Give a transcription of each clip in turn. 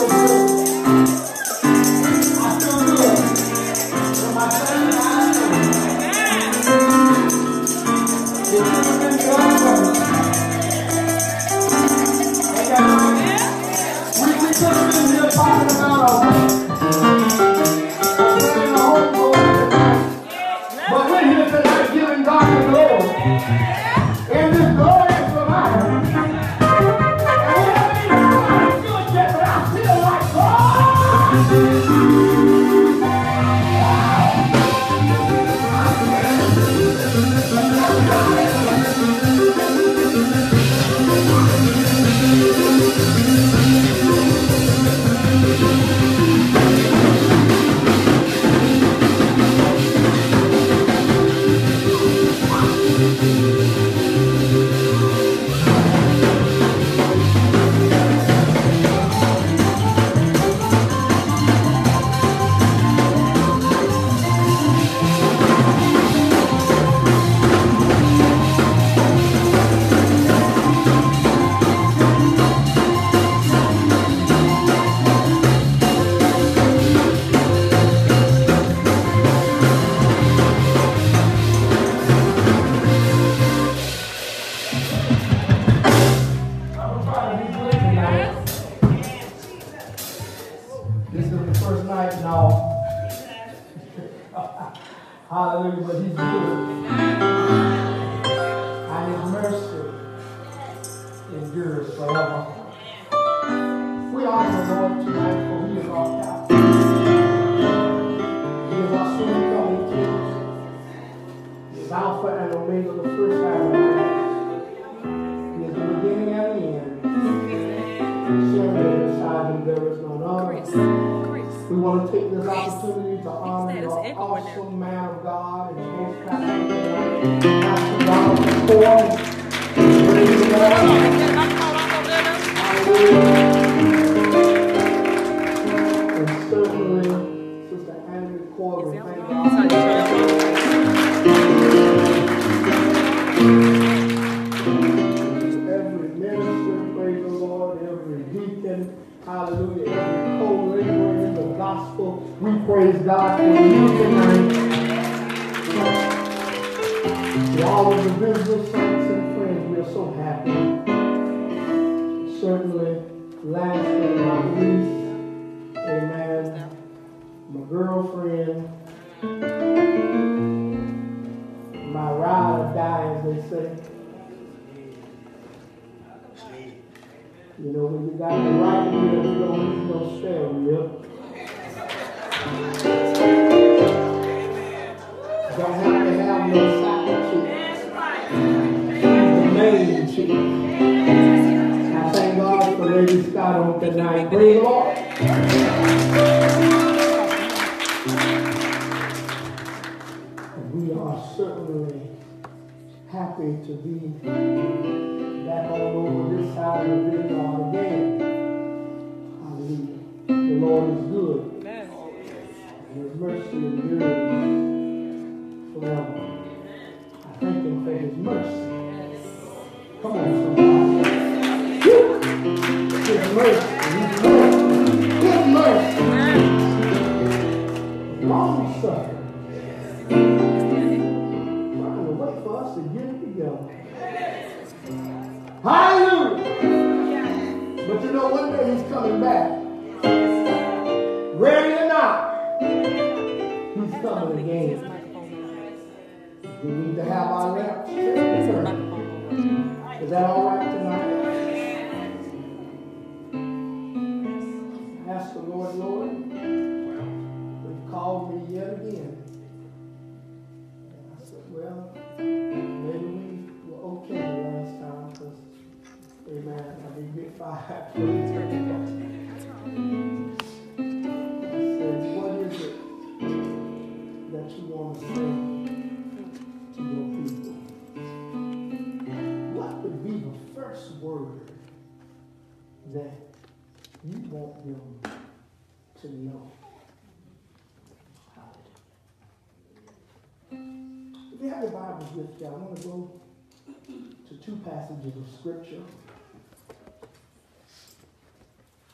I want to go to two passages of scripture.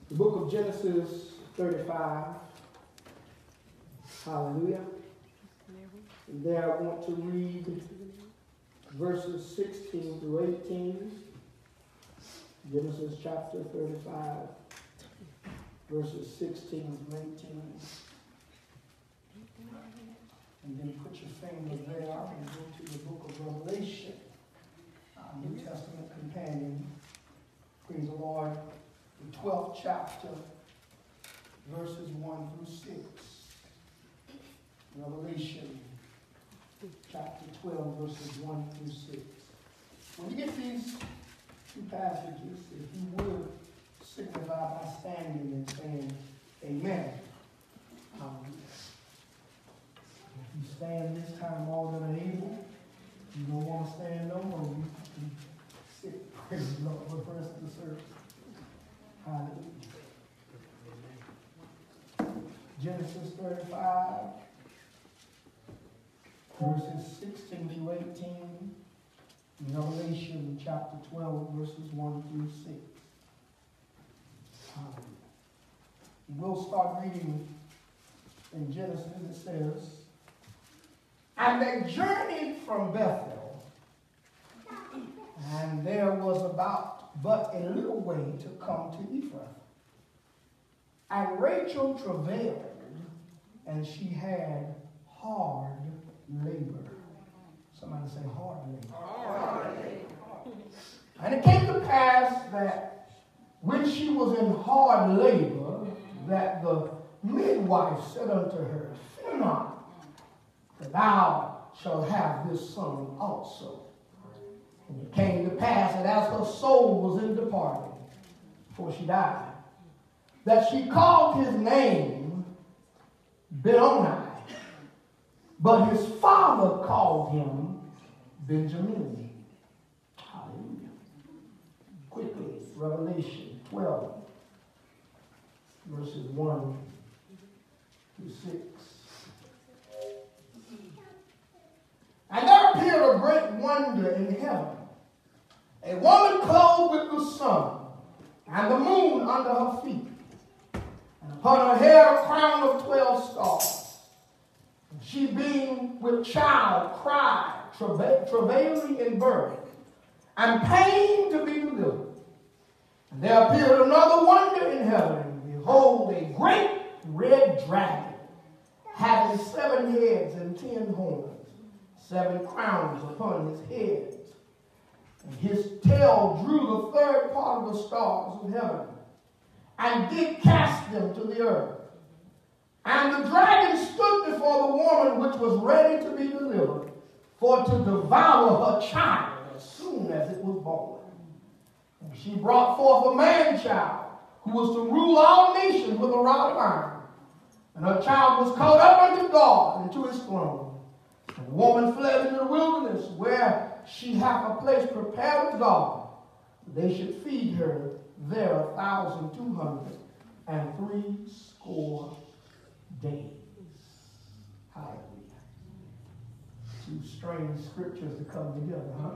The book of Genesis 35. Hallelujah. And there I want to read verses 16 through 18. Genesis chapter 35, verses 16 through 18. And then put your finger there and go to the book of Revelation, our New Testament companion. Praise the Lord. The 12th chapter, verses 1 through 6. Revelation chapter 12, verses 1 through 6. When you get these two passages, if you would signify by standing and saying amen. If you stand this time more than able, you don't want to stand no more, you can sit. Praise the Lord for the rest of the service. Hallelujah. Genesis 35, verses 16 through 18. Revelation chapter 12, verses 1 through 6. We'll start reading in Genesis. It says, and they journeyed from Bethel, and there was but a little way to come to Ephraim. And Rachel travailed, and she had hard labor. Somebody say hard labor. Hard labor. And it came to pass that when she was in hard labor, that the midwife said unto her, fear not, for thou shalt have this son also. And it came to pass that as her soul was in departing, before she died, that she called his name Benoni, but his father called him Benjamin. Hallelujah. Quickly, Revelation 12, verses 1 through 6. And there appeared a great wonder in heaven, a woman clothed with the sun, and the moon under her feet, and upon her head a crown of 12 stars. And she being with child cried, travailing in birth, and pain to be delivered. And there appeared another wonder in heaven, and behold, a great red dragon, having 7 heads and 10 horns, 7 crowns upon his heads. And his tail drew the third part of the stars of heaven, and did cast them to the earth. And the dragon stood before the woman which was ready to be delivered, for to devour her child as soon as it was born. And she brought forth a man-child, who was to rule all nations with a rod of iron. And her child was caught up unto God and to his throne. And the woman fled into the wilderness, where she hath a place prepared of God. They should feed her there 1,260 days. Hallelujah. 2 strange scriptures to come together, huh?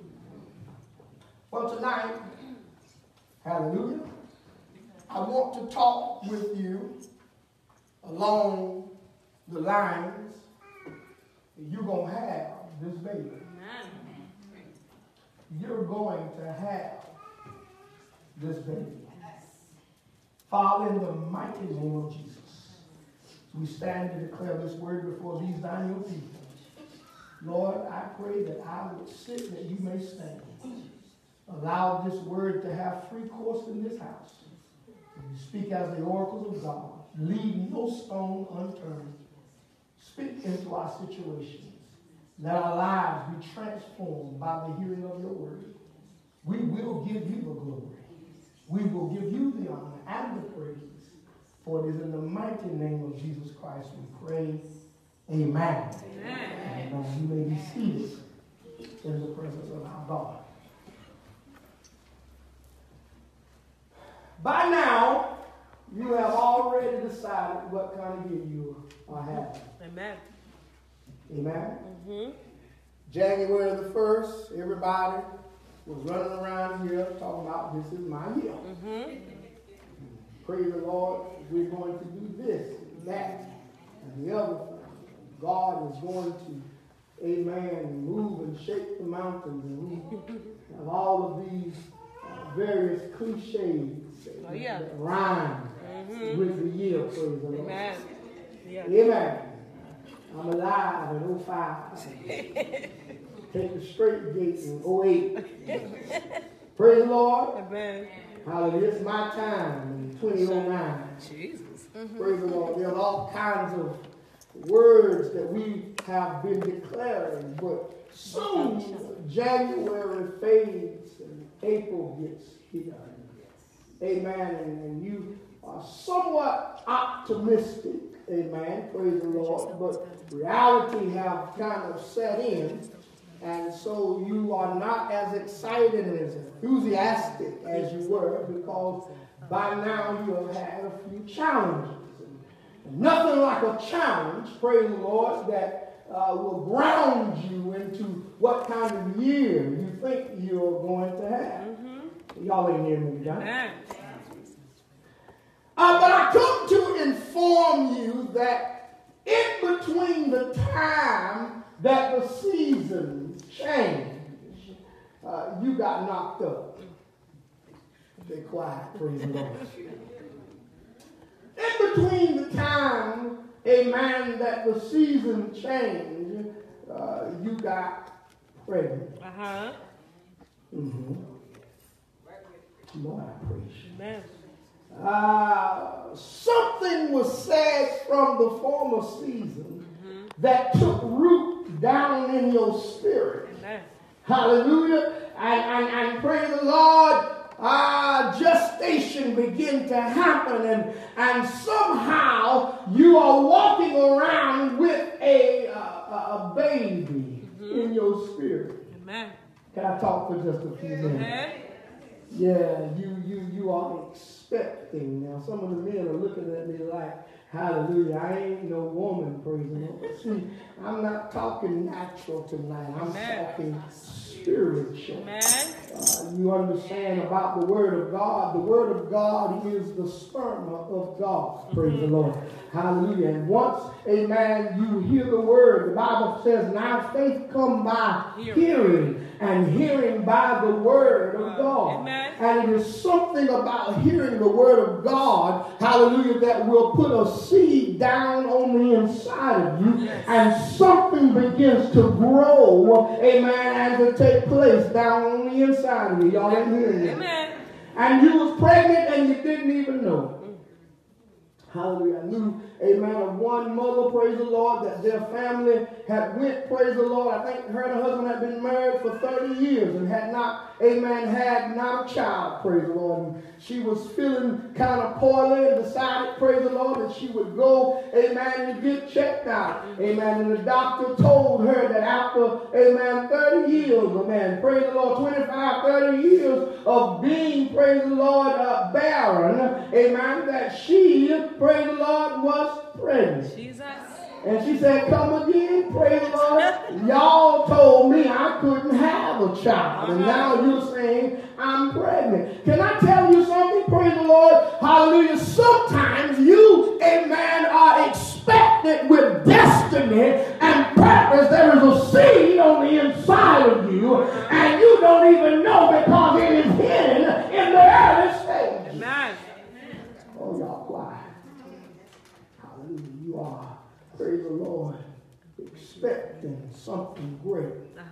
Well, tonight, hallelujah, I want to talk with you along the lines that you're going to have this baby. You're going to have this baby. Father, in the mighty name of Jesus, we stand to declare this word before these thine your people. Lord, I pray that I would sit that you may stand. Allow this word to have free course in this house. You speak as the oracles of God. Leave no stone unturned. Speak into our situations. Let our lives be transformed by the hearing of your word. We will give you the glory. We will give you the honor and the praise. For it is in the mighty name of Jesus Christ we pray. Amen. Amen. Amen. You may be seated in the presence of our God. By now, you have already decided what kind of year you are having. Amen. Amen. Mm-hmm. January the 1st, everybody was running around here talking about this is my year. Mm-hmm. praise the Lord, we're going to do this, that, and the other thing. God is going to, amen, move and shake the mountains, and we have all of these various cliches that rhyme with the year, praise the Lord. Amen. Yeah. Amen. I'm alive in 05. Take the straight gate in 08. Praise the Lord. Amen. Hallelujah. It's my time in 2009. Jesus. Praise the Lord. There's all kinds of words that we have been declaring, but soon January fades and April gets here. Amen. And you are somewhat optimistic. Amen. Praise the Lord. But reality have kind of set in. And so you are not as excited and as enthusiastic as you were, because by now you have had a few challenges. And nothing like a challenge, praise the Lord, that will ground you into what kind of year you think you're going to have. Mm-hmm. Y'all ain't hearing me, John. But I come to inform you that in between the time that the seasons change, you got knocked up. Stay quiet, praise the Lord. In between the time, amen, that the season changed, you got pregnant. Uh-huh. Mm-hmm. Lord, I praise you. Amen. Something was said from the former season that took root down in your spirit. Amen. Hallelujah. And praise the Lord, gestation began to happen, and somehow you are walking around with a baby in your spirit. Amen. Can I talk for just a few minutes? Amen. Yeah, you are expecting. Now, some of the men are looking at me like, hallelujah, I ain't no woman, praise the Lord. See, I'm not talking natural tonight. I'm talking spiritual. You understand about the Word of God. The Word of God is the sperma of God, praise the Lord. Hallelujah. And once, amen, you hear the Word, the Bible says, now faith come by hearing, and hearing by the Word of God. Amen. And it is something about hearing the Word of God, hallelujah, that will put a seed down on the inside of you, and something begins to grow, amen, and to take place down on the inside of you. Y'all ain't hearing me. Amen. And you was pregnant and you didn't even know it. Hallelujah. I knew, amen, of one mother, praise the Lord, that their family had went, praise the Lord. I think her and her husband had been married for 30 years and had not, amen, had not a child, praise the Lord. And she was feeling kind of poorly and decided, praise the Lord, that she would go, amen, and get checked out. Amen. And the doctor told her that after, amen, 30 years, amen, praise the Lord, 25, 30 years of being, praise the Lord, barren, amen, that she, praise the Lord, was pregnant. Jesus. And she said, come again, praise the Lord. Y'all told me I couldn't have a child. And now you're saying I'm pregnant. Can I tell you something, praise the Lord? Hallelujah. Sometimes you, amen, are expected with destiny and purpose. There is a seed on the inside of you, and you don't even know because it is hidden in the early stage. Amen. Oh, y'all quiet. Hallelujah. You are, praise the Lord, expecting something great.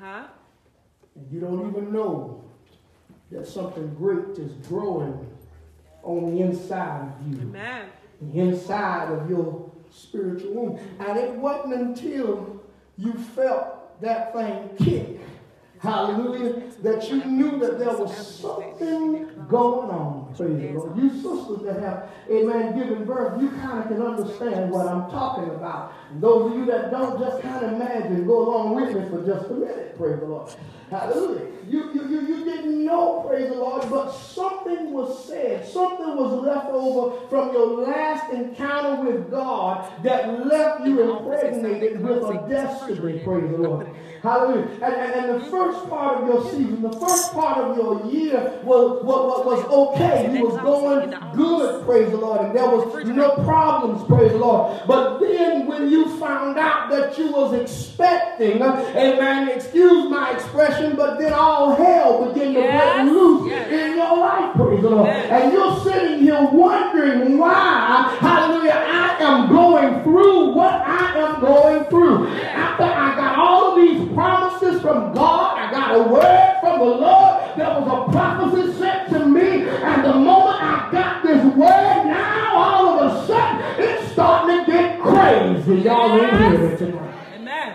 And you don't even know that something great is growing on the inside of you. Amen. The inside of your spiritual womb. And it wasn't until you felt that thing kick, hallelujah, that you knew that there was something going on. Praise the Lord. You sisters that have, amen, given birth, you kind of can understand what I'm talking about. And those of you that don't, just kind of imagine, go along with me for just a minute. Praise the Lord. Hallelujah. You didn't know, praise the Lord, but something was said. Something was left over from your last encounter with God that left you impregnated with a destiny. Praise the Lord. Hallelujah. And the first part of your season, the first part of your year was okay. You was going good, praise the Lord. And there was no problems, praise the Lord. But then when you found out that you was expecting, amen, excuse my expression, but then all hell began to break loose in your life, praise the Lord. And you're sitting here wondering why, hallelujah, I am going through what I am going through. After I got all of these promises from God, I got a word from the Lord, there was a prophecy sent to me, and the moment I got this word, now all of a sudden it's starting to get crazy. Y'all ain't hear it tonight. Amen.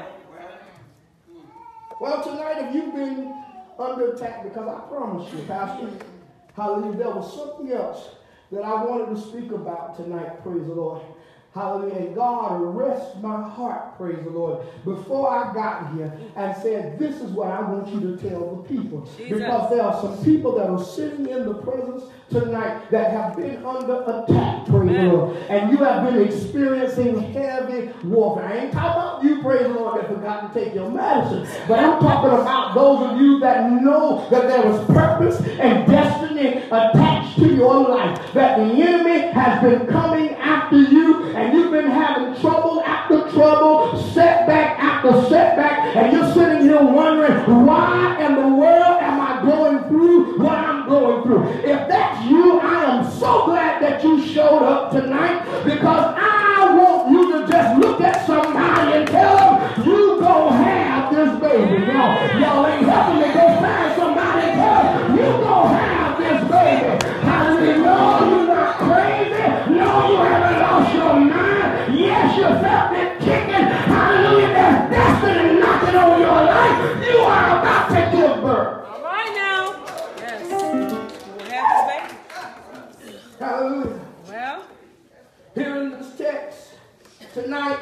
Well, tonight, have you been under attack? Because I promise you, Pastor, hallelujah, there was something else that I wanted to speak about tonight, praise the Lord. Hallelujah. And God arrested my heart, praise the Lord, before I got here and said, this is what I want you to tell the people. Jesus. Because there are some people that are sitting in the presence tonight that have been under attack, praise the Lord. And you have been experiencing heavy warfare. I ain't talking about you, praise the Lord, that forgot to take your medicine. But I'm talking about those of you that know that there is purpose and destiny attached to your life. That the enemy has been coming after you, and you've been having trouble after trouble, setback after setback, and you're sitting here wondering, why in the world am I going through what I'm going through? If that's you, I am so glad that you showed up tonight, because I want you to just look at somebody and tell them, you gonna have this baby. Y'all ain't helping me. Go find somebody and tell them, you gonna have this baby. Hallelujah. No, you're not crazy. No, you haven't lost your mind. Yes, you felt it kicking. Hallelujah. There's destiny knocking on your life. You are about to give birth. All right now. Yes. We'll have this baby. Hallelujah. Well, here in this text tonight,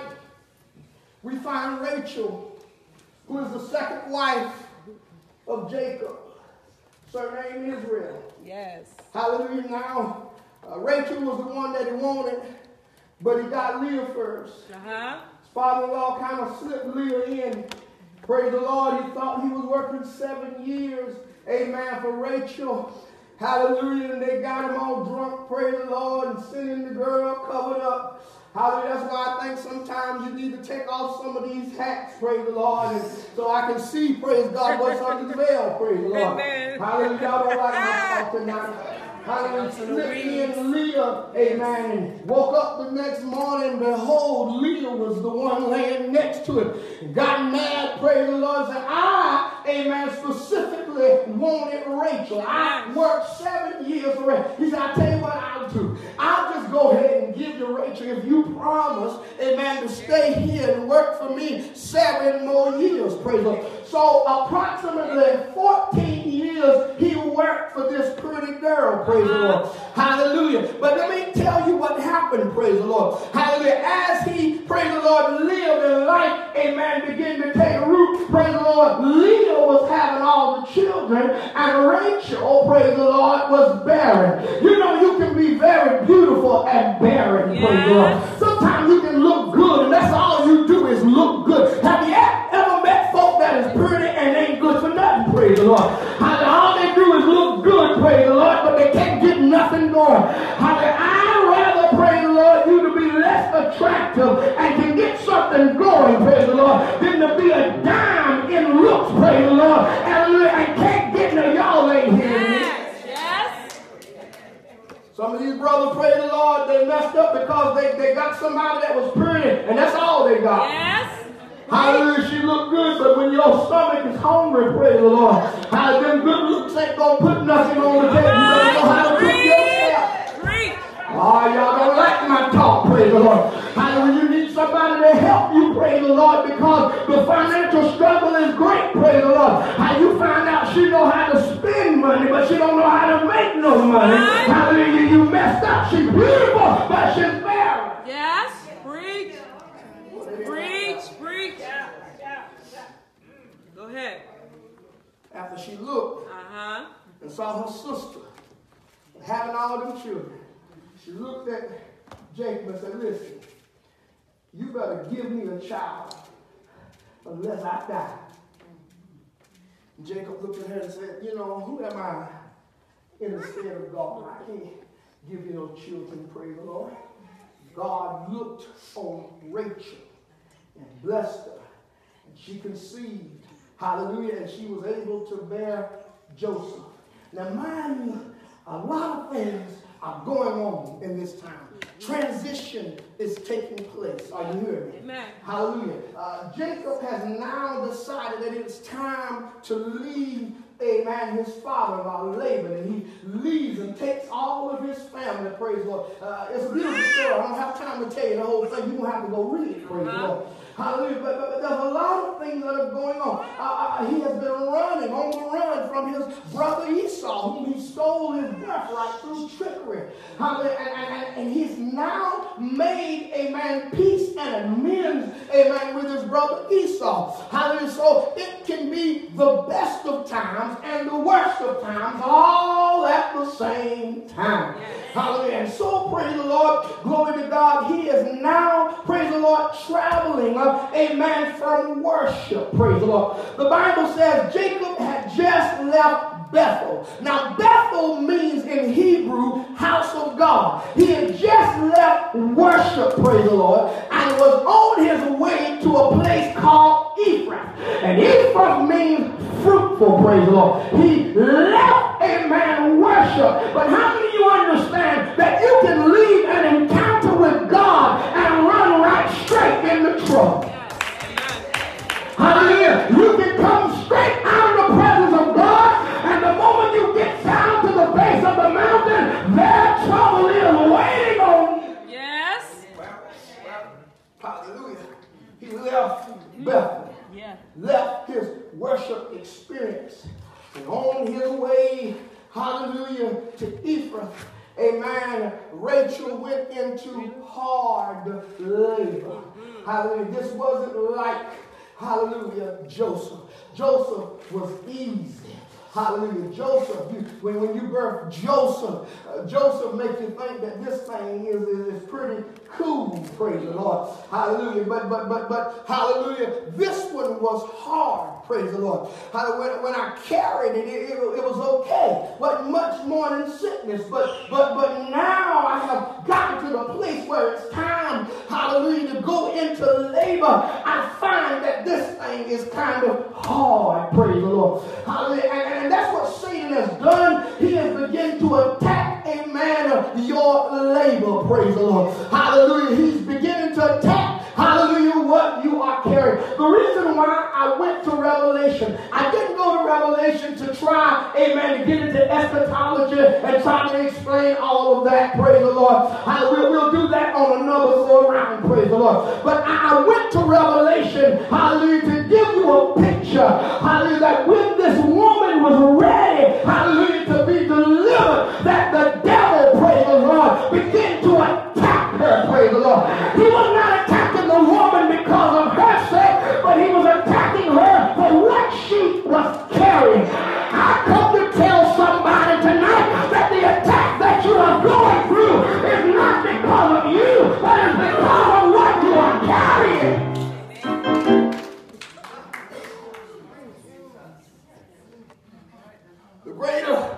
we find Rachel, who is the second wife of Jacob, surnamed Israel. yes. Hallelujah. Now, Rachel was the one that he wanted, but he got Leah first. His father-in-law kind of slipped Leah in. Praise the Lord. He thought he was working 7 years, amen, for Rachel. Hallelujah. And they got him all drunk, praise the Lord, and sending the girl covered up. Hallelujah. That's why I think sometimes you need to take off some of these hats, praise the Lord, and so I can see, praise God, what's under the veil, praise the Lord. Amen. Hallelujah. Y'all don't like my talk tonight. Hallelujah. Slipped in Leah, amen, and woke up the next morning, and behold, Leah was the one laying next to him. Got mad, praise the Lord, said, amen, specifically wanted Rachel. I worked 7 years for Rachel. He said, I'll tell you what I'll do. I'll just go ahead and give you Rachel if you promise, amen, to stay here and work for me 7 more years, praise the Lord. So approximately 14 years he worked for this pretty girl, praise the Lord. Hallelujah. But let me tell you what happened, praise the Lord. Hallelujah. As he, praise the Lord, lived in life, amen, began to take root, praise the Lord. Leah was having all the children, and Rachel, praise the Lord, was barren. You know, you can be very beautiful and barren, praise the Lord. Sometimes you can look good, and that's all you do is look good. Have you ever met folk that is pretty and ain't good for nothing, praise the Lord? All they do is look good, praise the Lord, but they can't get nothing going. I'd rather, praise the Lord, you to be less attractive and can get something going, praise the Lord, than to be a dime in looks, praise the Lord, and can't get no, y'all ain't hearing me. Yes. Some of these brothers, praise the Lord, they messed up because they got somebody that was pretty, and that's all they got. Yes. Hallelujah, she looked good, but when your stomach is hungry, praise the Lord, them good looks ain't going to put nothing on the table. You better know how to cook yourself. Oh, y'all don't like my talk, praise the Lord. Hallelujah, you need somebody to help you, praise the Lord, because the financial struggle is great, praise the Lord. How you find out she know how to spend money, but she don't know how to make no money. Hallelujah, you messed up. She's beautiful, but she's barren. Yes, preach. Preach. Go ahead. After she looked and saw her sister having all them children, she looked at Jacob and said, listen, you better give me a child unless I die. Jacob looked at her and said, you know, who am I in the stead of God? I can't give you no children, praise the Lord. God looked on Rachel and blessed her. And she conceived, hallelujah, and she was able to bear Joseph. Now, mind you, a lot of things are going on in this time. Transition is taking place. Are you hearing me? Amen. Hallelujah. Jacob has now decided that it's time to leave, amen, his father-in-law, Laban. And he leaves and takes all of his family, praise the Lord. It's a beautiful story. I don't have time to tell you the whole thing. You're going to have to go read it, praise the Lord. Hallelujah. But there's a lot of things that are going on. He has been running on the run from his brother Esau, whom he stole his birthright through trickery. Hallelujah. And he's now made, amen, peace and amends, amen, with his brother Esau. Hallelujah. So it can be the best of times and the worst of times all at the same time. Hallelujah. And so, praise the Lord, glory to God, he is now, praise the Lord, traveling, amen, from worship, praise the Lord. The Bible says Jacob had just left Bethel. Now, Bethel means in Hebrew, house of God. He had just left worship, praise the Lord, and was on his way to a place called Ephraim. And Ephraim means fruitful, praise the Lord. He left, amen, worship. But how many of you understand that you can leave an encounter with God and run right straight in the trouble? Hallelujah. You can come straight out of the presence of God, and the moment you get down to the base of the mountain, their trouble is waiting on you. Yes. Hallelujah. He left Bethel. Yeah. Left his worship experience. And on his way, hallelujah, to Ephraim, amen, Rachel went into hard labor. Hallelujah. This wasn't like, hallelujah, Joseph. Joseph was easy. Hallelujah. Joseph, when you birth Joseph, Joseph makes you think that this thing is pretty cool, praise the Lord. Hallelujah. But hallelujah, this one was hard, praise the Lord. When I carried it was okay. Wasn't much more than sickness. But now I have gotten to the place where it's time, hallelujah, to go into labor. I find that this thing is kind of hard, praise the Lord. Hallelujah. And that's what Satan has done. He has begun to attack, amen, your labor, praise the Lord. Hallelujah. He's beginning to attack, hallelujah, what you are carrying. The reason why I went to Revelation, I didn't go to Revelation to try, amen, to get into eschatology and try to explain all of that, praise the Lord. We'll do that on another go around, praise the Lord. But I went to Revelation, hallelujah, to give you a picture, hallelujah, that when this woman was ready, hallelujah, to be delivered, that the devil, praise the Lord, began to attack her, praise the Lord. He was not attacking the woman because of her sake, but he was attacking her for what she was carrying. I come to tell somebody tonight that the attack that you are going through is not because of you, but it's because of what you are carrying. The greater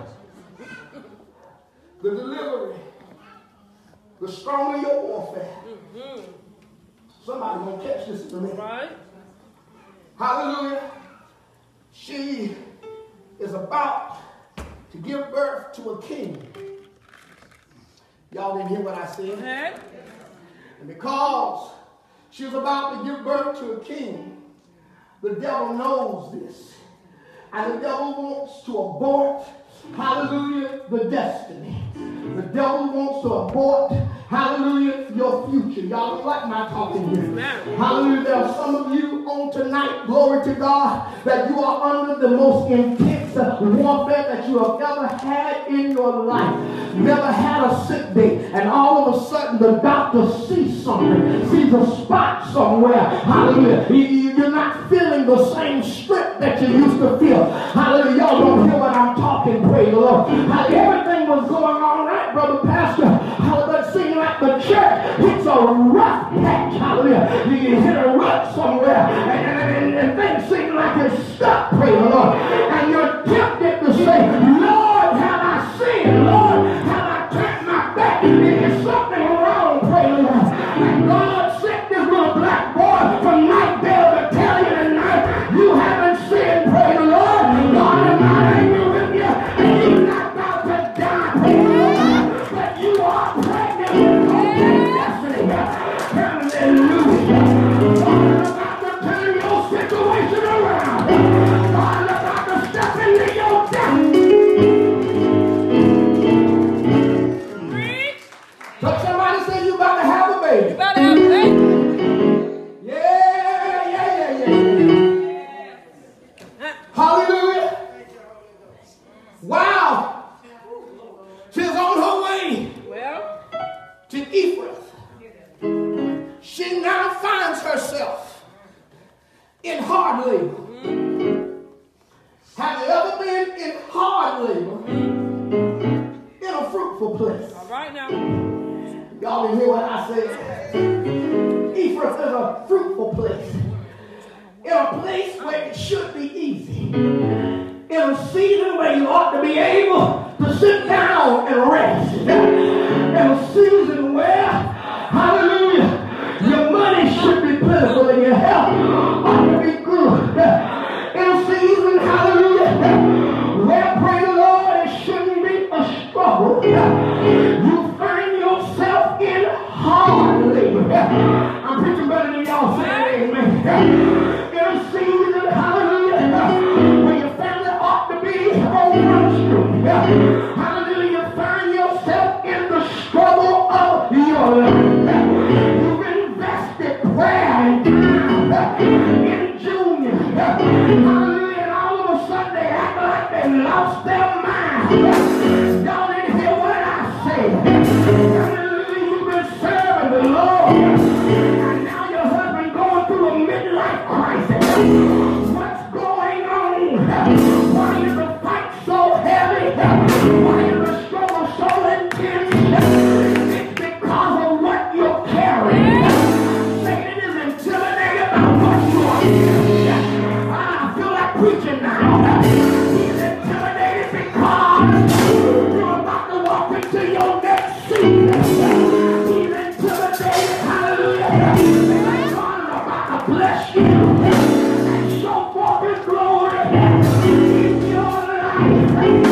the delivery, the stronger your warfare. Somebody gonna catch this in a minute. Right. Hallelujah. She is about to give birth to a king. Y'all didn't hear what I said. Okay. And because she was about to give birth to a king, the devil knows this. And the devil wants to abort, hallelujah, the destiny. The devil wants to abort, hallelujah, your future. Y'all don't like my talking here. Hallelujah. There are some of you on tonight, glory to God, that you are under the most intense warfare that you have ever had in your life. You ever had a sick day, and all of a sudden the doctor sees something, sees a spot somewhere. Hallelujah. You're not feeling the same strength that you used to feel. Hallelujah. Y'all don't hear what I'm talking, praise the Lord. Everything was going all right, brother pastor. Hallelujah. It seemed like the church hits a rough patch. Hallelujah. You hit a rut somewhere, and things seem like it's stuck, praise the Lord. God sent this little black boy from Night Vale to tell you tonight, you haven't sinned, praise the Lord. God is not angry with you, and you're not about to die, praise the Lord. But you are pregnant with your destiny. Hallelujah. God is about to turn your situation around. God is about to step into your destiny. So somebody say you about to have a baby. You better have a baby. Yeah. Hallelujah. Wow. She's on her way to Ephraim. She now finds herself in hard labor. Have you ever been in hard labor in a fruitful place? All right now. Y'all didn't hear what I said. Ephraim is a fruitful place. In a place where it should be easy. In a season where you ought to be able to sit down and rest. In a season where, hallelujah, your money should be plentiful and your health ought to be good. In a season, hallelujah, where, praise the Lord, it shouldn't be a struggle. You find yourself in hard labor. I'm preaching better than y'all saying amen. In a season, hallelujah, where your family ought to be on Front Street. Hallelujah, you find yourself in the struggle of your life. You've invested prayer and time in junior. Hallelujah, and all of a sudden they act like they lost their mind. Y'all didn't hear what I said. Hallelujah, you've been serving the Lord. And now your husband going through a midlife crisis. What's going on? Why is the fight so heavy? Why is the struggle so intense? It's because of what you're carrying. Satan is intimidated by what you are carrying. I feel like preaching now. He's intimidated because you're about to walk into your next season. He's intimidated, hallelujah, because God is about to bless you and show forth His glory in your life.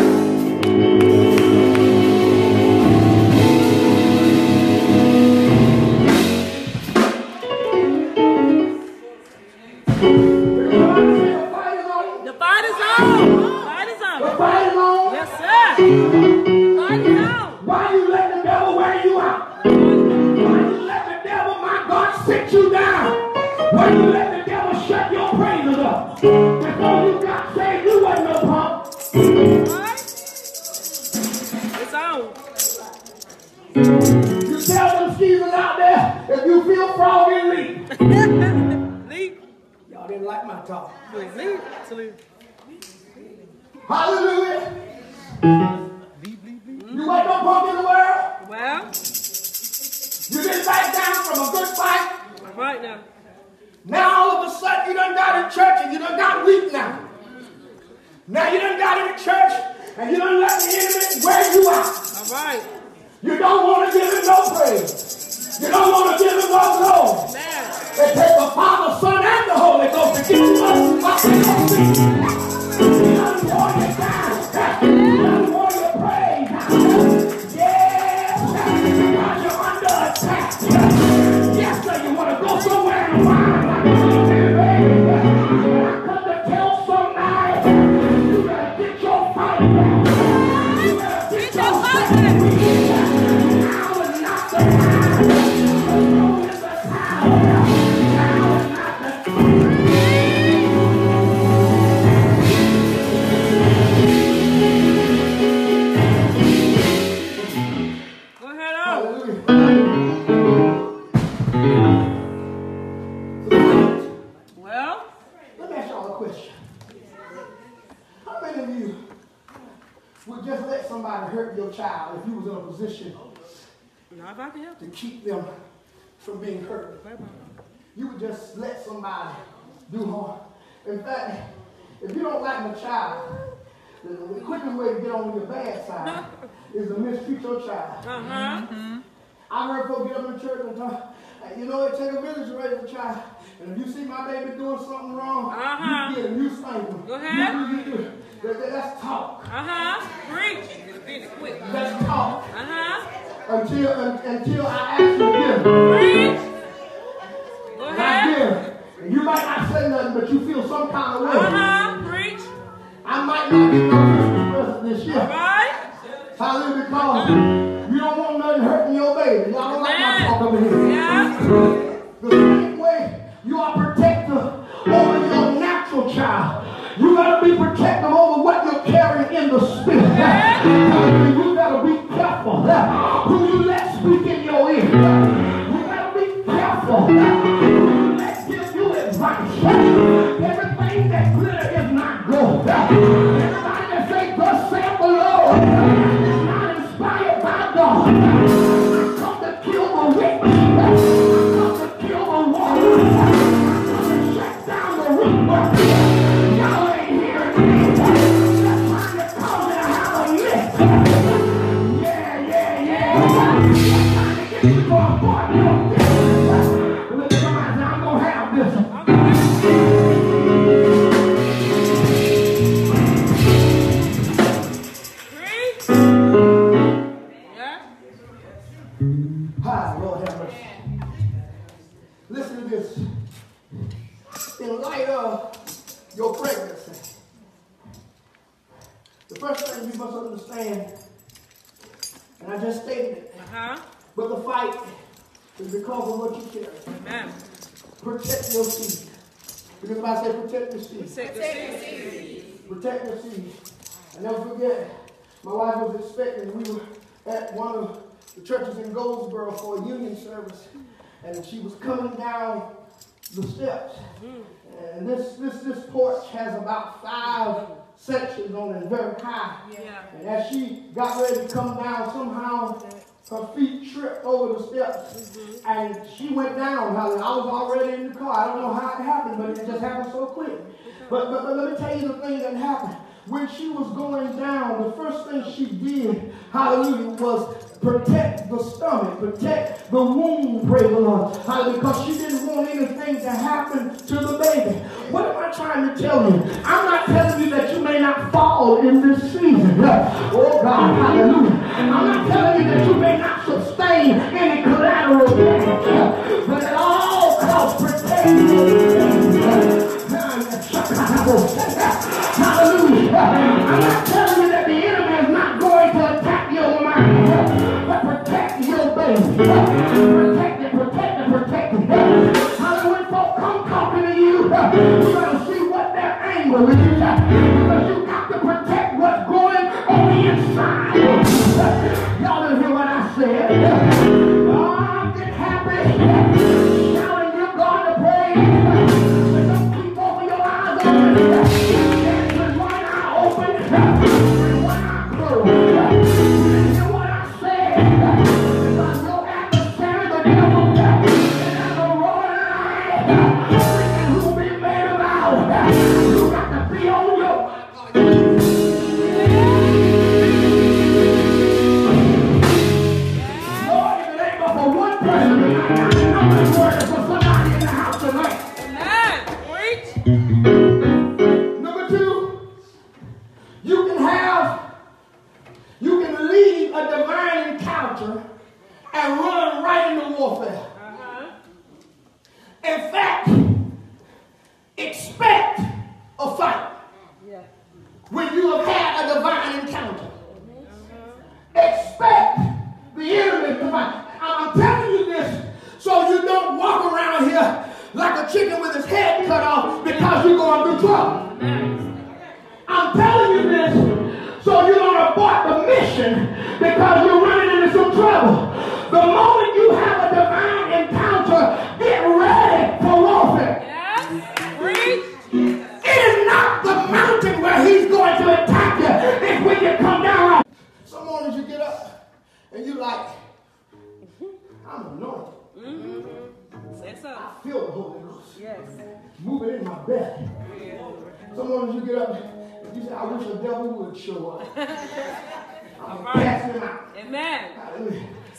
The fight is on. The fight is on. The fight is on. Yes, sir. The fight is on. Why you let the devil wear you out? Why you let the devil, my God, sit you down? Why you let the devil shut your praises up? Before you got saved, you wasn't no punk. Right? It's on. You tell them Stevens out there, if you feel froggy, leave. Leave. Y'all didn't like my talk. Leave. Leave. Hallelujah. You ain't no punk in the world. Well, You didn't back down from a good fight. all right now. Now all of a sudden you done got in church and you done got weak now. Now you done got in church and you done let the enemy wear you out. All right. You don't want to give him no praise. You don't want to give him no glory. Man. It takes the Father, Son, and the Holy Ghost to give you what He doesn't want you down. He doesn't want you to praise. Yes, because you're under attack. Yes, sir, you want to go somewhere and find like I come to tell somebody, you better get your fight back. You better get your fight back. Now is not the time. No is the time. Now is not the time. Go ahead on. Well, Let me ask y'all a question. How many of you would just let somebody hurt your child if you was in a position not if I can help to keep them from being hurt? You would just let somebody do harm. In fact, if you don't like my child, the quickest way to get on your bad side is to mistreat your child. Uh-huh. I I've heard folks get up in the church and talk, you know, it takes a village to raise a child. And if you see my baby doing something wrong, you get him, you spank him. Go ahead. That's talk. Preach. Quick. That's talk. Until I actually get him. Preach. Go And ahead. I get him. And you might not say nothing, but you feel some kind of way. Preach. I might not get no Christmas present this year. All right. Hallelujah, because you don't want nothing hurting your baby. Y'all don't like my talk over here. Yeah. The same way you are protective over your natural child, you got to be protective over what you're carrying in the spirit. You got to be careful who you let speak in your ear. You got to be careful who you let give you advice. Everything that glitter is not gold. Everybody that say, thus saith the Lord, is not inspired by God. I come to kill the witch. I come to kill the water. I come to shut down the root. Y'all ain't hearing me. That's why you're calling to have a list. Yeah. That's trying to get you to abort your business. Look at somebody say, I'm going to have this. Hi, Lord have mercy. Listen to this. In light of your pregnancy, the first thing you must understand, and I just stated it, but the fight is because of what you carry. Amen. Protect your seed. Because if I say protect your seed. Protect the seed. Protect your seed. And never forget, my wife was expecting, we were at one of the churches in Goldsboro for a union service, and she was coming down the steps. And this porch has about 5 sections on it, very high. Yeah. And as she got ready to come down, somehow her feet tripped over the steps, and she went down. I was already in the car. I don't know how it happened, but it just happened so quick. But let me tell you the thing that happened. When she was going down, the first thing she did, hallelujah, was protect the stomach, protect the womb, praise the Lord. Hallelujah, because she didn't want anything to happen to the baby. What am I trying to tell you? I'm not telling you that you may not fall in this season. Oh God, hallelujah. I'm not telling you that you may not sustain any collateral damage. But at all costs, protect your hallelujah. I'm not telling you that the enemy is not going to attack your mind, but protect your baby. Protect it. Hallelujah. When folks come talking to you, you got to see what their angle is. Because you got to protect what's going on the inside. Y'all didn't hear what I said. Oh, get happy. Shouting, you're going to praise. But don't keep over your eyes open. With one eye open and one eye closed. You hear what I said? Because your adversary, the devil, is as a roaring lion, seeking who be made about. You got to be on your Lord, if it ain't but for one person tonight, I know this word is for somebody in the house tonight. Amen. Preach. Number 2, you can lead a divine encounter and run right into warfare. In fact, expect a fight when you have had a divine encounter. Expect the enemy to fight. I'm telling you this so you don't walk around here like a chicken with his head cut off because you're going through trouble. I'm telling you this so you don't abort the mission because you're running into some trouble. The moment you have a divine encounter, get ready for warfare. Yes. Preach. It is not the mountain where he's going to attack you. It's when you come down. Some mornings you get up and you like, I'm anointed. Say so. I feel the Holy Ghost. Yes. Moving in my belly. Some mornings you get up and you say, I wish the devil would show up. I'm passing him out. Amen. Hallelujah.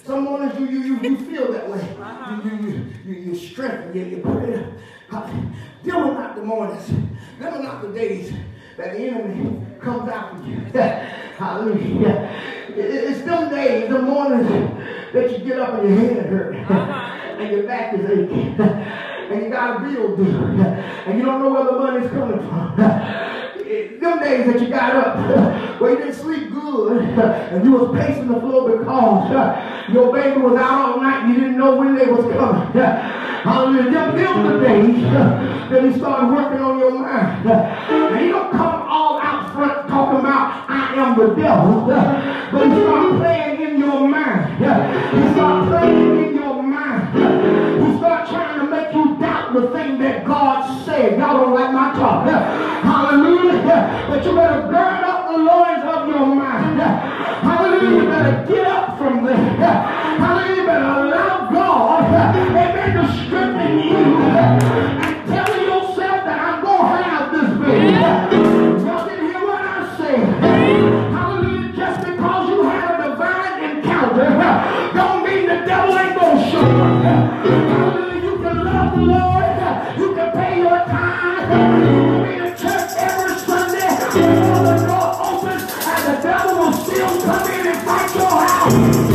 Some mornings you feel that way. You strengthen, you pray. Them are not the mornings. Them are not the days that the enemy comes after you. Hallelujah. It's them days, the mornings that you get up and your head hurt. And your back is aching. And you got a bill due. And you don't know where the money's coming from. Them days that you got up where you didn't sleep good and you was pacing the floor because your baby was out all night and you didn't know when they was coming. Hallelujah. Them the days that he started working on your mind. And he don't come all out front talking about I am the devil, but he started playing in your mind. He started playing in your mind. He started trying to make you doubt the thing that God said. Y'all don't like my talk. Hallelujah. But you better gird up the loins of your mind. Hallelujah. You better get up from there. Hallelujah. You better allow God, amen, to strengthen you and tell yourself that I'm going to have this baby. Y'all didn't hear what I said. Hallelujah. Just because you had a divine encounter don't mean the devil ain't going to show up. Hallelujah. You can love the Lord. You can pay your tithe. You can be in church every Sunday. Before the door opens and the devil will still come in and fight your house.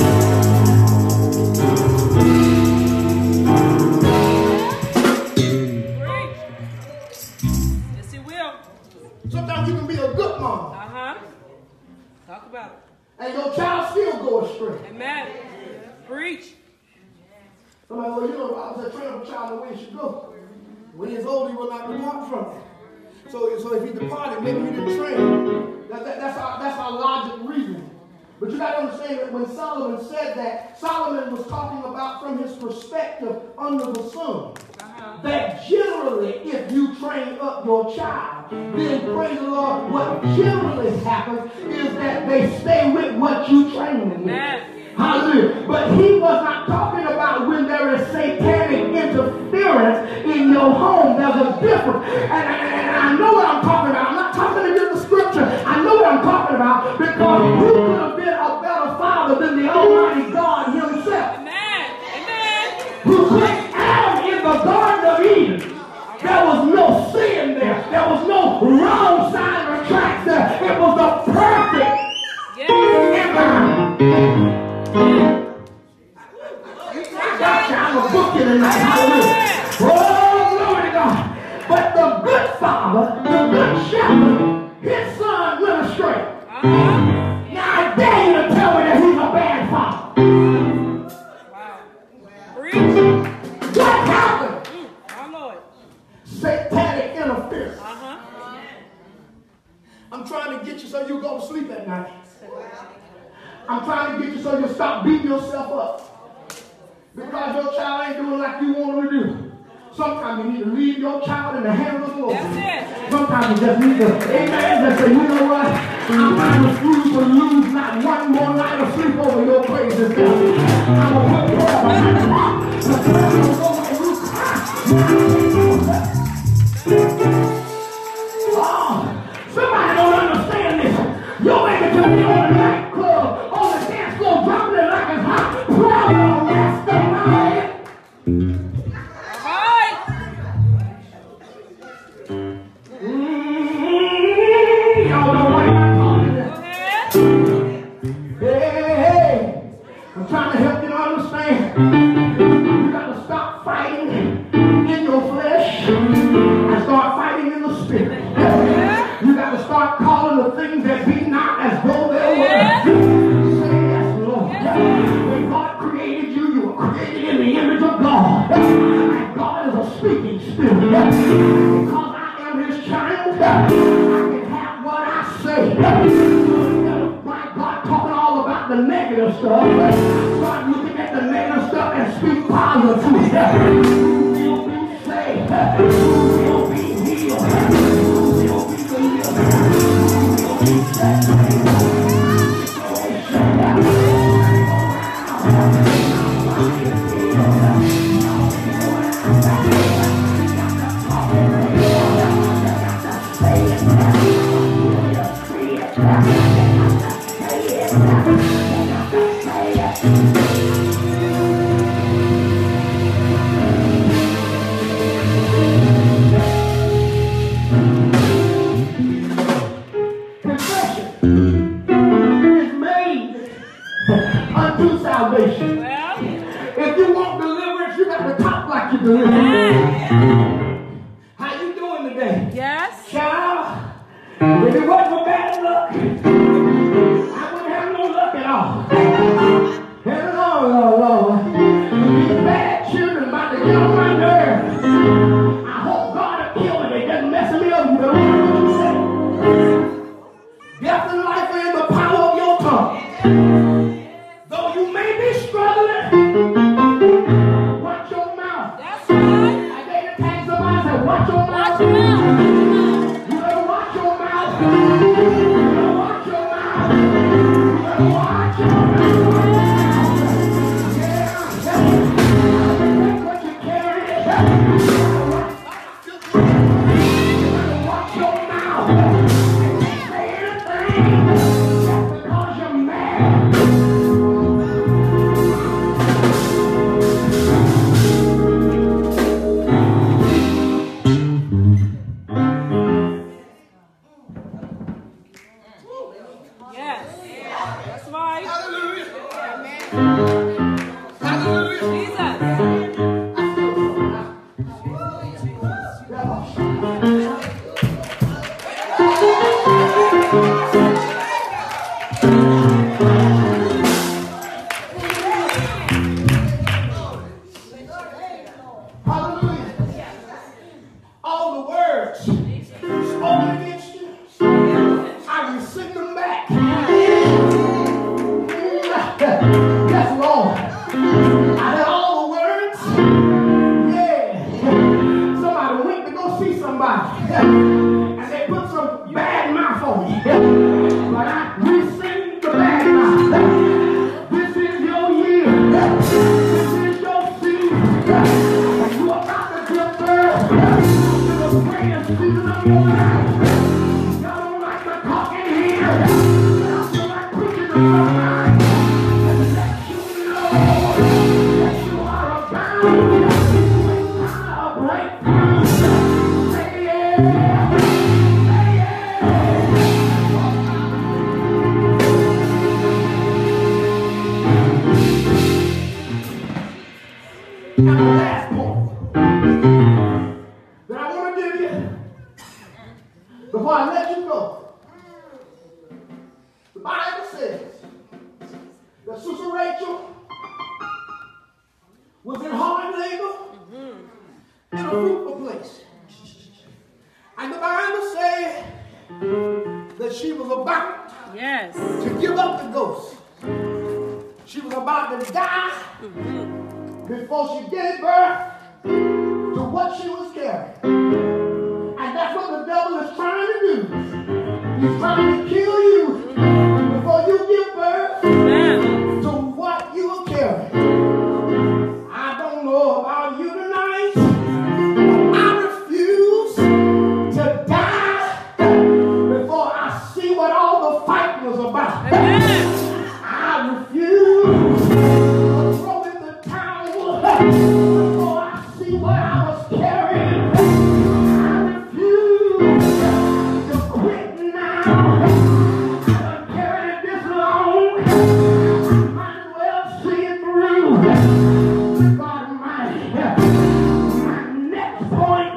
Yes, he will. Sometimes you can be a good mom. Talk about it. And your child still go astray. Amen. Preach. Somebody, well, you know, I was train up a child the way he should go. When he's old, he will not depart from it. So if he departed, maybe you didn't train him. That's our logic reasoning. But you got to understand that when Solomon said that, Solomon was talking about from his perspective under the sun. That generally, if you train up your child, then praise the Lord, what generally happens is that they stay with what you train them with. Hallelujah. But he was not talking about when there is satanic interference in your home. There's a difference. And I know what I'm talking about. I'm not talking against the scripture. I know what I'm talking about because who could have been a better father than the Almighty God himself? Amen. Amen. Who placed Adam in the Garden of Eden. There was no sin there. There was no wrong side of the tracks there. It was the perfect environment. I'm a book in tonight. Hallelujah. Oh, glory to God. But the good father, the good shepherd, his son went astray. Now I dare you to tell me that he's a bad father. What happened? Satanic interference. I'm trying to get you so you go to sleep at night. I'm trying to get you so you stop beating yourself up. Because your child ain't doing like you want them to do. Sometimes you need to leave your child in the hands of the Lord. Sometimes you just need to, amen, just say, you know what? I'm refused to lose not one more night of sleep over your praises. I'm going to put prayer behind the rock. The prayer will go and you cry. Oh, somebody don't understand this. Your baby can be on the nightclub, on the dance floor, dropping it like it's hot. Prayer will rest the night. Y'all know what I'm talking about. Hey, I'm trying to help you to understand. You got to stop fighting in your flesh and start fighting in the spirit. You got to start calling the things that be not as though they were. Say yes, Lord. When God created you, you were created in the image of God. And God is a speaking spirit. Because I am his child, I can have what I say. My God, talking all about the negative stuff. Start looking at the negative stuff and speak positive. Who will be saved? Who will be healed? Who will be delivered? Who will be set free? Say it. got to deliver. How you doing today? Yes. Child, if it wasn't for bad luck, I wouldn't have no luck at all. Hello, Lord. These bad children about to get on my nerves. I hope God will kill me. They just messing me up. You better watch what you say. Death and life are in the power of your tongue. Though you may be struggling, watch your mouth. That's right. I gave the tax somebody and said, watch your mouth. Watch your mouth. You better watch your mouth. You better watch your mouth. You better watch your mouth. Yeah. What you carry. You better watch your mouth. Can't say anything just because you're mad. Yes. That's right. Hallelujah. Jesus. Hallelujah. All the words spoken against you, I rescind them back. Yes, Lord. I had all the words. Yeah. Somebody went to go see somebody. And they put some bad mouth on you. But I rescind the bad mouth. This is your year. This is your season. And you are about to give birth to the greatest season of your life. Y'all don't like the talking here. Y'all feel like preaching to somebody. And let you know that you are about to break through. Say yeah. Say yeah. And the last point that I want to give you before I let you go. The Bible says that Sister Rachel was in hard labor in a fruitful place. And the Bible says that she was about Yes. to give up the ghost. She was about to die before she gave birth to what she was carrying. And that's what the devil is trying to do. He's trying to kill you before you give birth Amen. to what you are carrying. I don't know about you tonight, but I refuse to die before I see what all the fight was about. Amen. I refuse to throw in the towel before I see what I was carrying. I refuse to quit now. I've carried it this long. I might as well see it through. God Almighty. My next point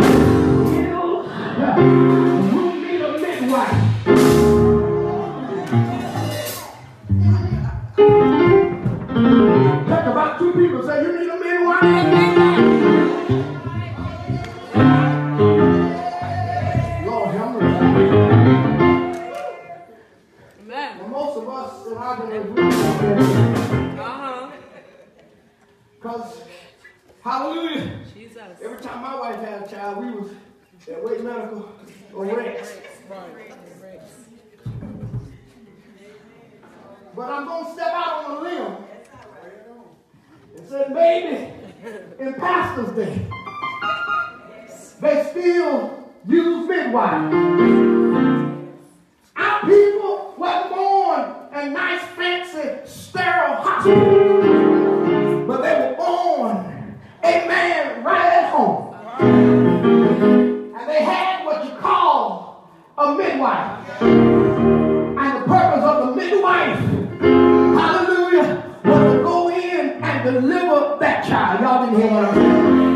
is you need a midwife. Touch about two people, say you need a midwife. Lord have mercy. Amen. Well, most of us are not going to agree with that. Uh-huh. Because, hallelujah, Jesus. every time my wife had a child, we was at Wake Medical or Rex. But I'm going to step out on a limb and say, maybe in Pastor's Day, they still use midwives. Our people weren't born in nice, fancy, sterile hospitals, but they were born, amen, right at home. And they had what you call a midwife. And the purpose of the midwife, hallelujah, was to go in and deliver that child. Y'all didn't hear what I said.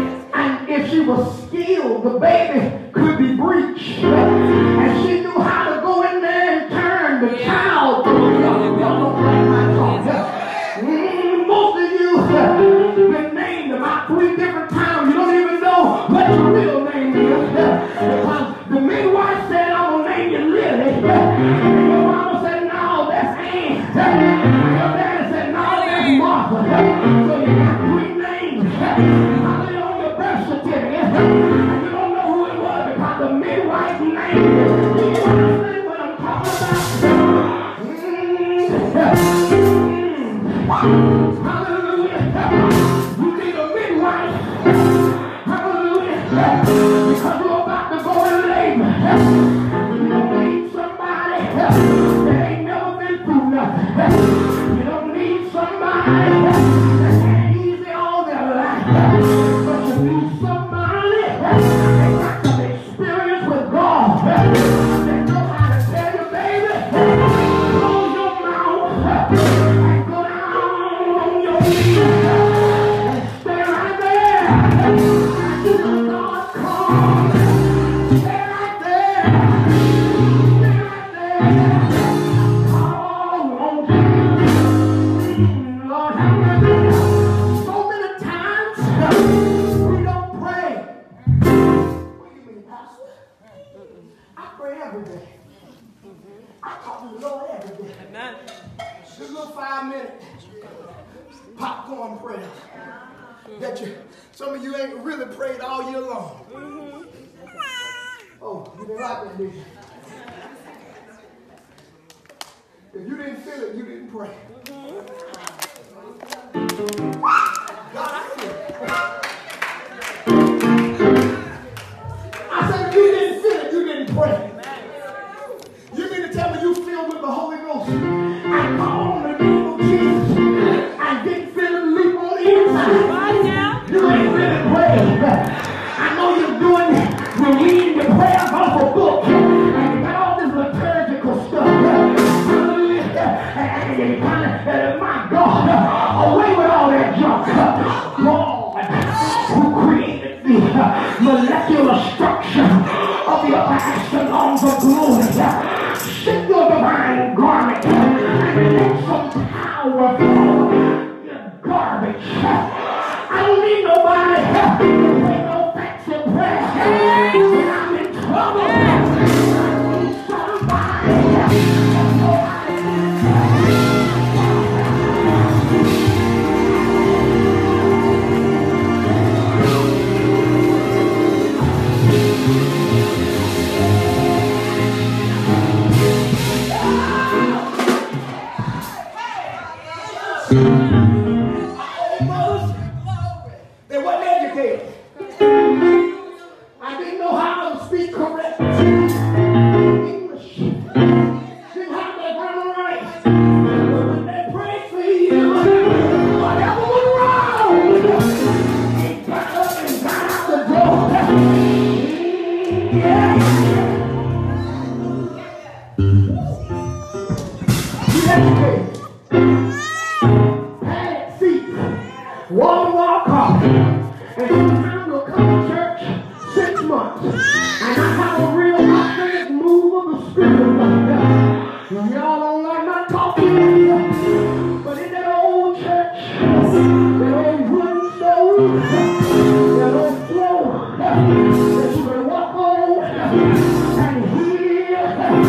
was skilled. The baby could be breached. And she knew how to go in there and turn the child. Most of you been named about 3 different times. You don't even know what your real name is. Because the midwife said, I'm going to name you Lily. And your mama said, no, that's Ann. Your daddy said, no, that's Martha. So you got 3 names. Probably on your birth certificate. And you don't know who it was because the midwife named you. Do you understand what I'm talking about? Hallelujah. You need a midwife. Hallelujah. Because you're about to go in labor. You don't need somebody that ain't never been through nothing. You don't need somebody that ain't easy all their life. But you need somebody that got some experience with God. That know how to tell you, baby, close your mouth and go down on your knees and stay right there. Until God comes. Stay right there. Stay right there. Call on Jesus. Lord have mercy. So many times we don't pray. What do you mean, Pastor? I pray every day. I talk to the Lord every day. Amen. Just a little 5-minute popcorn prayer that some of you ain't really prayed all year long. Oh, you didn't like that, did you? If you didn't feel it, you didn't pray. God, I feel it. I said, if you didn't feel it, you didn't pray. You mean to tell me you filled with the Holy Ghost and call on the name of Jesus and didn't feel it leap on the inside? You ain't really praying. I know you're doing it. You're reading your prayers off a book and you got all this liturgical stuff. Hallelujah. And you kind of, my God, away with all that junk. God, who created the molecular structure of the upper echelons of glory. Shake your divine garment and let some power from your garbage. I don't need nobody to pray no fancy prayer. When I'm in trouble, I need somebody that knows how to do they wasn't educated. I didn't know how to speak correct English. Didn't have that grammar right. But when they prayed for you, whatever was wrong, they got up and got out the door. Yeah. You educated. Padded seats. Wall carpet. And sometimes we'll come to church 6 months. And I have a real authentic move of the Spirit of God. Y'all don't like my talking. But in that old church, that old wooden stove, that old floor that you can walk on and hear.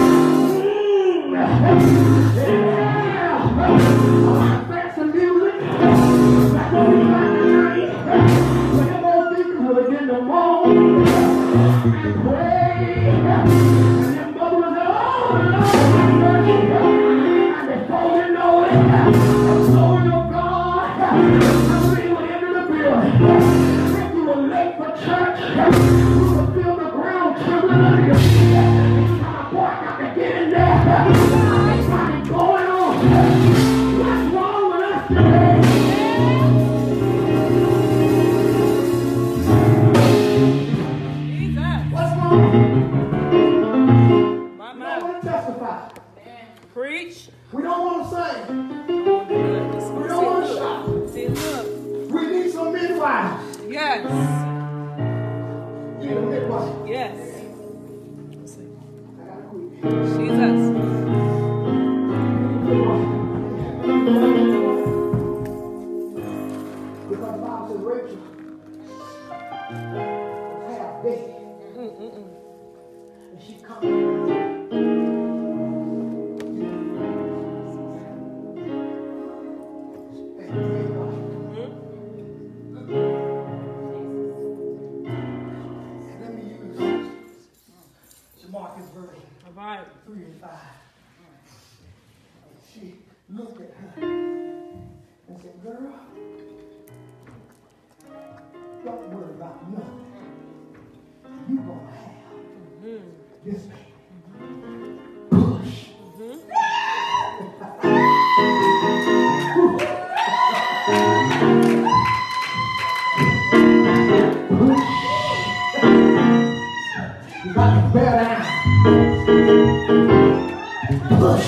Fancy music. That's what we got tonight. When them old deacons would begin to moan and pray, and them bubbles said, oh, Lord, have mercy. And before you know it, the glory of God, somebody would enter the building. If you were late for church, you would feel the ground trembling under your feet. And you kind of boy, I got to get in there. What's going on? What's wrong with us today? What's wrong? My We don't want to testify. Preach. We don't want to sing. We don't want to shout. See, look. We need some midwives. Yes. was half dead. And she come. Let me use Marcus version. All right. 3 and 5. She looked at her and said, girl, don't worry about nothing. You gonna have this baby. Push. You got to bear down. Push.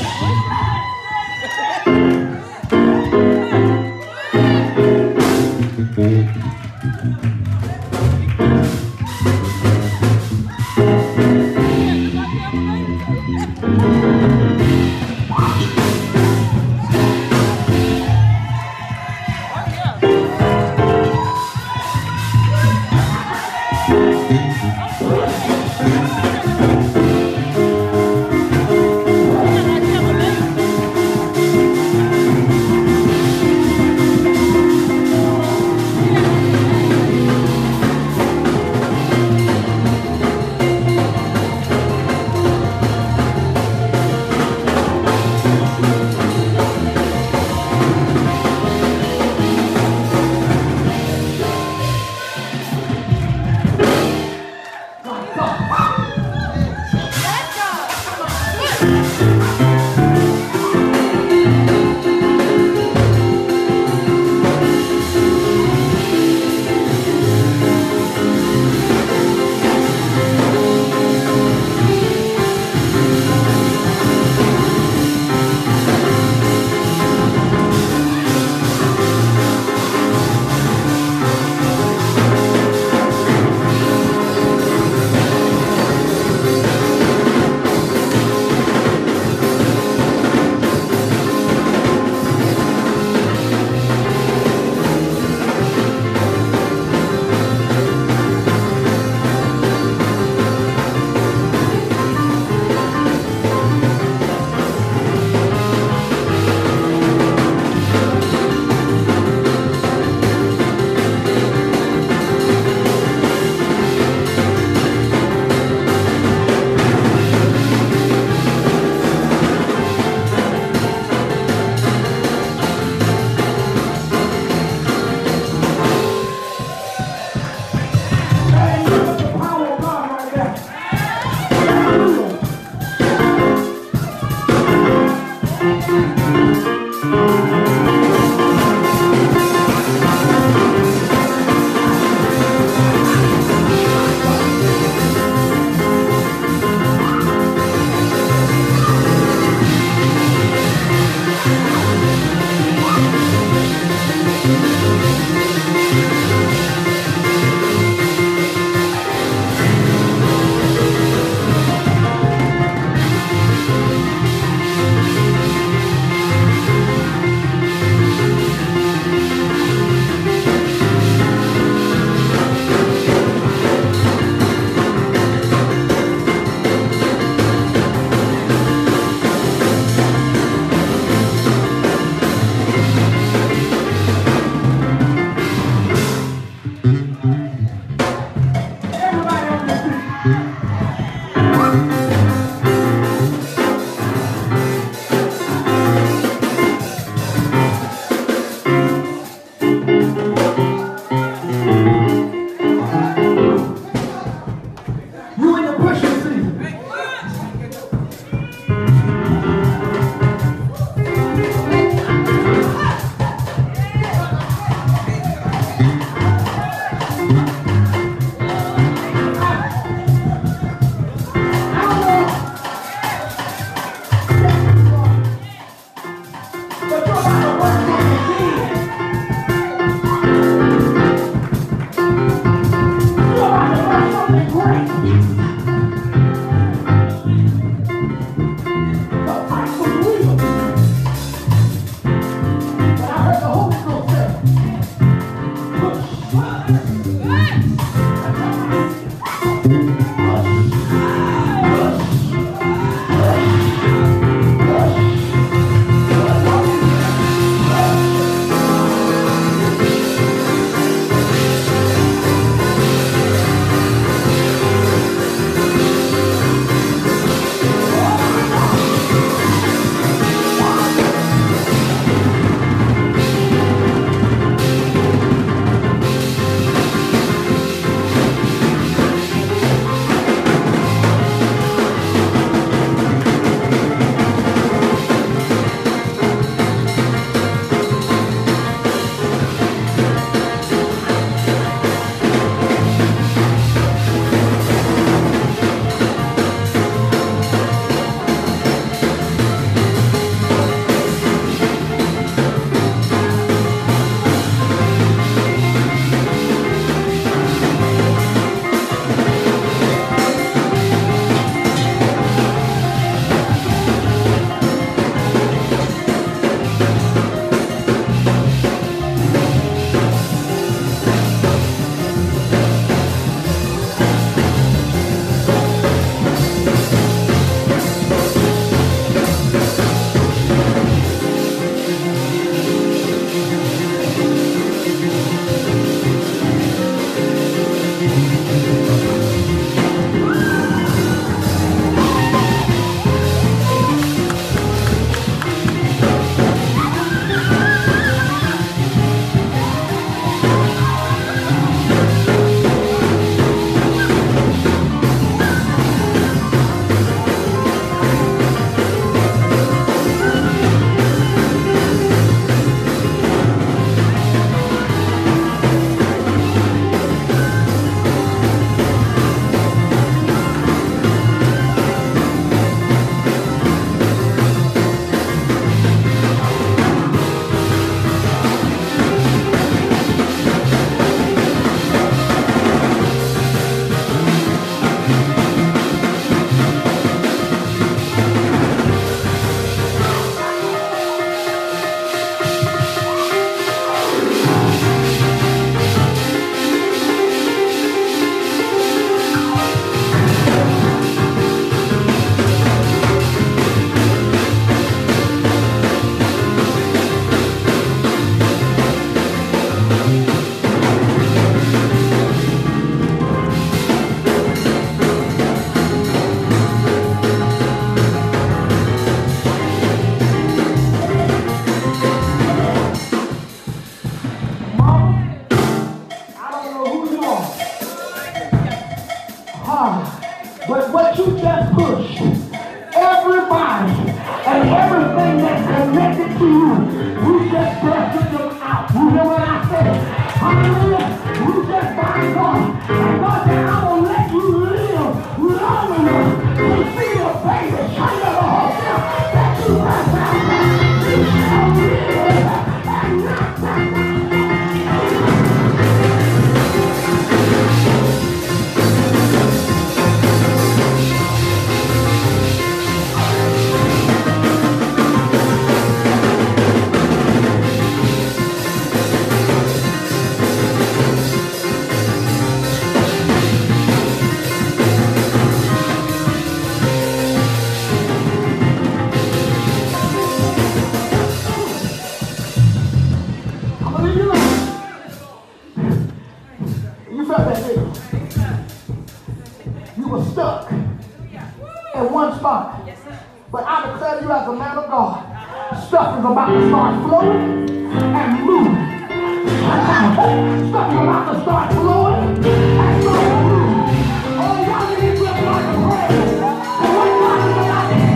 you on. But what you just pushed, everybody and everything that's connected to you, you just busted them out. You hear what I said? Hallelujah. You just bind God. And God said, I'm going to let you live long enough to see your baby shine up a hotel that you have found. You shall live and not die. You were stuck in one spot. But I declare you as a man of God, stuff is about to start flowing and moving. Stuff is about to start flowing and moving. Oh, y'all need to like a prayer. And what God is about to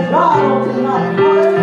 praise God on tonight.